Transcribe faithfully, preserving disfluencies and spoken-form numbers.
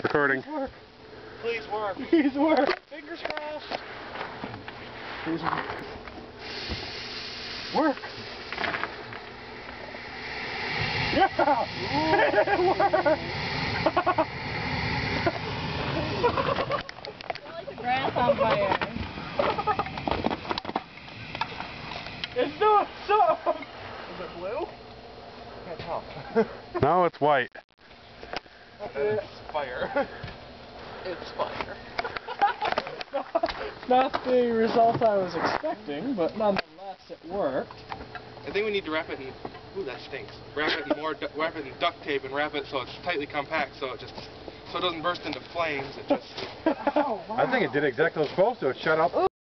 Recording. Please work. Please work. Fingers crossed. Please work. Work. Yeah! It worked! Like the grass on fire. It's doing something! Is it blue? Can't tell. No, it's white. It's fire. It's fire. Not the result I was expecting, but nonetheless it worked. I think we need to wrap it in... Ooh, that stinks. Wrap it in more... Wrap it in duct tape and wrap it so it's tightly compact, so it just... So it doesn't burst into flames. It just... Oh, wow. I think it did exactly what it was supposed to. It shut up.